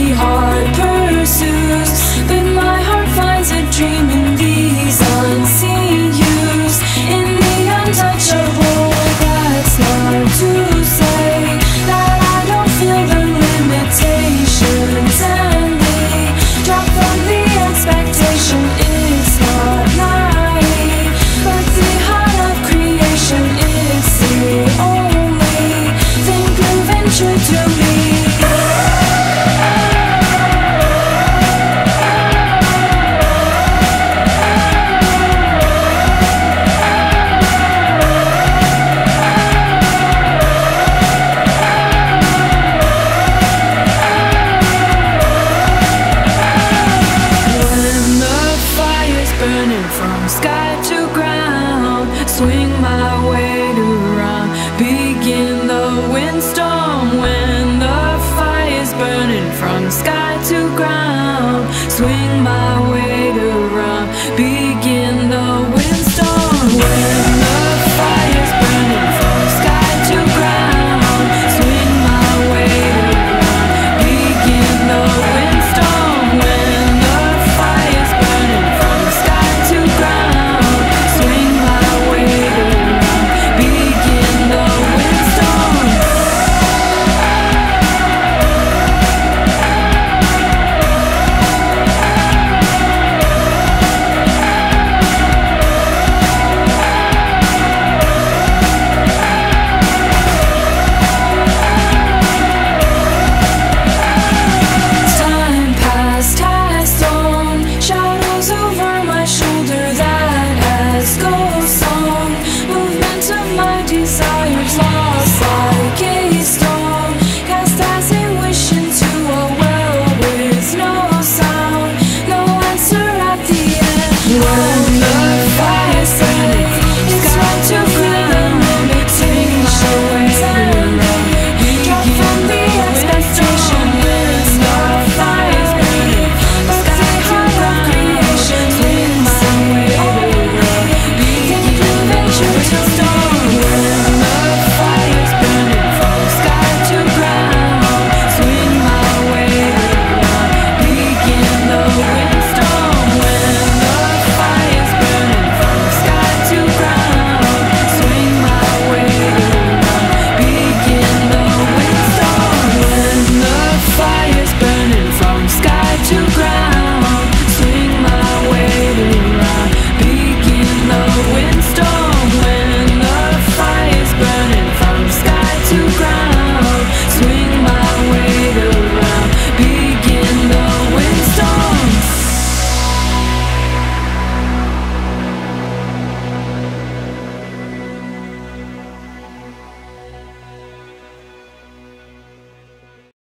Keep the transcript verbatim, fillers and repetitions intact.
every heart pursues, but my heart finds a dream in these unseen hues, in the untouchable. That's not to say that I don't feel the limitations, and the drop from the expectation is not naive, but the heart of creation is the only thing proven true to me. Burning from sky to ground, swing my weight around, begin the windstorm. When the fire's burning from sky to ground, swing my weight